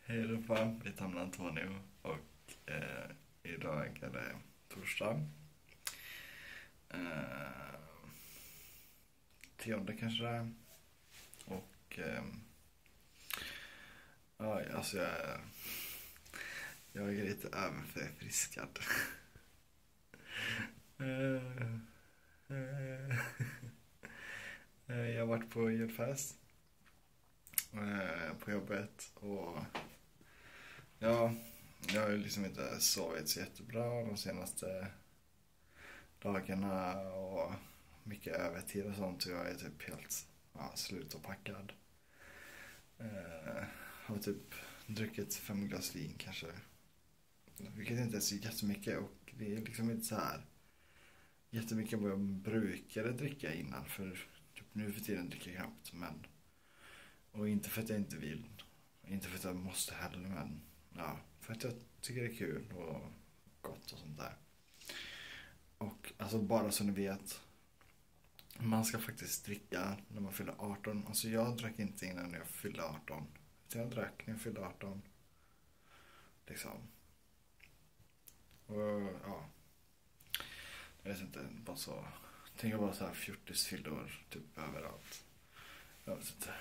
Hej allihopa, mitt namn är Antonio och idag är det torsdag. 10 kanske det är. Och ja, alltså jag är lite överförfriskad. Jag har varit på julfest på jobbet och ja, jag har ju liksom inte sovit så jättebra de senaste dagarna och mycket övertid och sånt, så jag är typ helt slut och packad. Har typ druckit 5 glas vin kanske, vilket inte är så jättemycket, och det är liksom inte så här jättemycket vad jag brukade dricka innan, för typ nu för tiden dricker jag knappt, men och inte för att jag inte vill, inte för att jag måste heller, men ja, för att jag tycker det är kul och gott och sånt där. Och alltså bara så ni vet, man ska faktiskt dricka när man fyller 18. Alltså jag drack inte innan jag fyllde 18. Jag drack när jag fyllde 18. Liksom. Och ja, jag vet inte, bara så. Tänker bara så här fjortisfyllor typ överallt. Jag vet inte.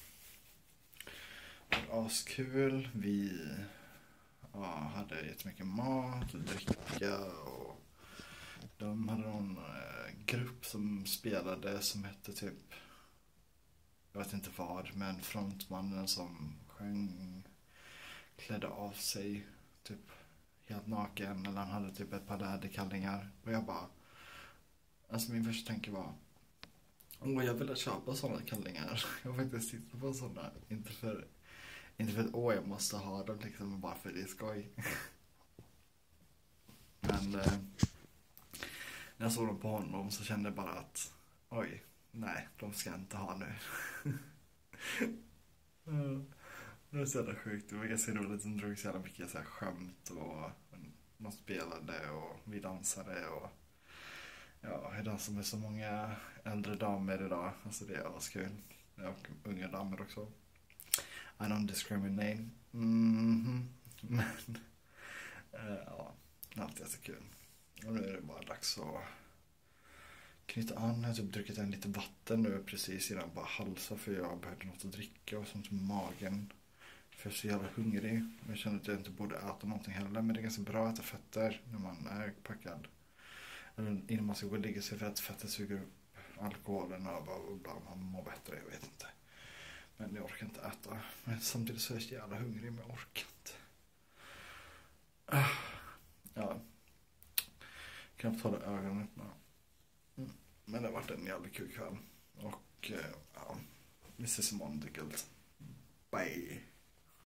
Det var askul. Vi hade jättemycket mat och dricka, och de hade någon grupp som spelade som hette typ, jag vet inte vad, men frontmannen som sjöng klädde av sig typ helt naken, eller han hade typ ett par läderkallingar, och jag bara, alltså min första tanke var, jag ville köpa sådana kallingar. Jag har faktiskt tittat på sådana, inte för att jag måste ha dem liksom, bara för det är skoj. Men när jag såg dem på honom så kände jag bara att nej, de ska jag inte ha nu. Det var så jävla sjukt. Det var ganska roligt. De drog så jävla mycket så här skämt, och de spelade och vi dansade, och ja, jag dansar med så många äldre damer idag. Alltså det är askul. Och unga damer också. I don't discriminate. Men ja, allt är så kul. Och nu är det bara dags att knyta an. Jag har typ druckit en lite vatten nu precis innan bara halsa, för jag behövde något att dricka och sånt i magen. För jag är så jävla hungrig. Jag känner att jag inte borde äta någonting heller, men det är ganska bra att äta fetter när man är packad. Eller innan man ska gå och lägga sig, för att fettet suger upp alkoholen och man mår bättre, jag vet inte. Men jag orkar inte äta. Men samtidigt så är jag så jävla hungrig, men jag orkar inte. Ja. Knappt hålla ögonen öppna. Men det har varit en jävla kul kväll. Och ja, vi ses imorgon, det är guld. Bye.